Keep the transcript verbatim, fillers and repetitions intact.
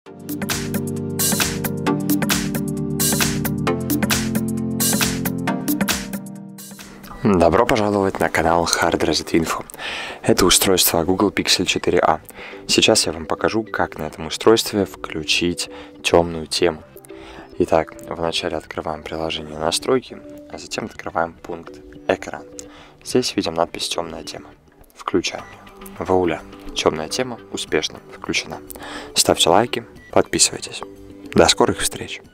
Добро пожаловать на канал Hard Reset Info. Это устройство Google Pixel четыре а. Сейчас я вам покажу, как на этом устройстве включить темную тему. Итак, вначале открываем приложение настройки, а затем открываем пункт экран. Здесь видим надпись «Темная тема». Включаем ее. Вуаля! Темная тема успешно включена. Ставьте лайки, подписывайтесь. До скорых встреч!